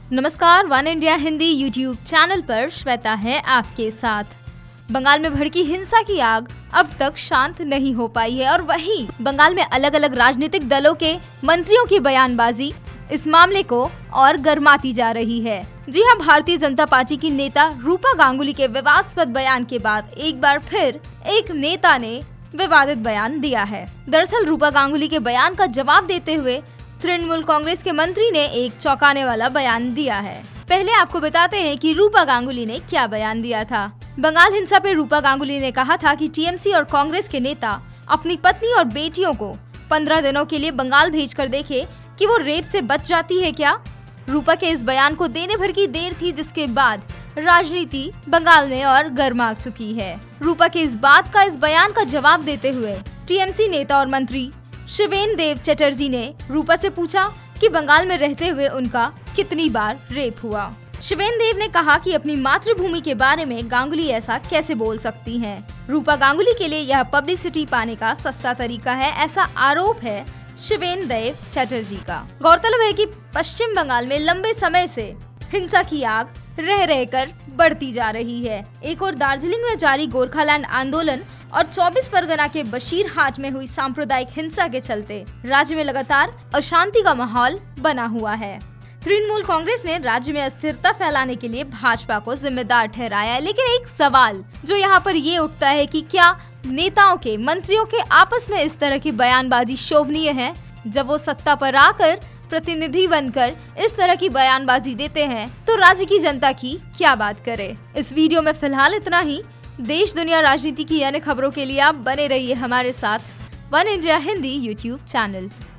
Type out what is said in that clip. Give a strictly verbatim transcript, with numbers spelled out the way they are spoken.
नमस्कार, one India Hindi YouTube channel पर श्वेता है आपके साथ। बंगाल में भड़की हिंसा की आग अब तक शांत नहीं हो पाई है और वहीं बंगाल में अलग अलग राजनीतिक दलों के मंत्रियों की बयानबाजी इस मामले को और गर्माती जा रही है। जी हां, भारतीय जनता पार्टी की नेता रूपा गांगुली के विवादास्पद बयान के बाद एक बार फिर एक नेता ने विवादित बयान दिया है। दरअसल रूपा गांगुली के बयान का जवाब देते हुए तृणमूल कांग्रेस के मंत्री ने एक चौंकाने वाला बयान दिया है। पहले आपको बताते हैं कि रूपा गांगुली ने क्या बयान दिया था। बंगाल हिंसा पे रूपा गांगुली ने कहा था कि टीएमसी और कांग्रेस के नेता अपनी पत्नी और बेटियों को पंद्रह दिनों के लिए बंगाल भेजकर देखे कि वो रेप से बच जाती है क्या। रूपा के इस बयान को देने भर की देर थी, जिसके बाद राजनीति बंगाल में और गर्मा चुकी है। रूपा के इस बात का इस बयान का जवाब देते हुए टीएमसी नेता और मंत्री शिवेन देव चटर्जी ने रूपा से पूछा कि बंगाल में रहते हुए उनका कितनी बार रेप हुआ। शिवेन देव ने कहा कि अपनी मातृभूमि के बारे में गांगुली ऐसा कैसे बोल सकती हैं। रूपा गांगुली के लिए यह पब्लिसिटी पाने का सस्ता तरीका है, ऐसा आरोप है शिवेन देव चटर्जी का। गौरतलब है कि पश्चिम बंगाल में लंबे समय से हिंसा की आग रह रहकर बढ़ती जा रही है। एक और दार्जिलिंग में जारी गोरखालैंड आंदोलन और चौबीस परगना के बशीरहाट में हुई सांप्रदायिक हिंसा के चलते राज्य में लगातार अशांति का माहौल बना हुआ है। तृणमूल कांग्रेस ने राज्य में अस्थिरता फैलाने के लिए भाजपा को जिम्मेदार ठहराया है। लेकिन एक सवाल जो यहाँ पर ये उठता है कि क्या नेताओं के, मंत्रियों के आपस में इस तरह की बयानबाजी शोभनीय है? जब वो सत्ता पर आकर प्रतिनिधि बनकर इस तरह की बयानबाजी देते हैं तो राज्य की जनता की क्या बात करे। इस वीडियो में फिलहाल इतना ही। देश दुनिया राजनीति की अन्य खबरों के लिए आप बने रहिए हमारे साथ one India Hindi YouTube channel.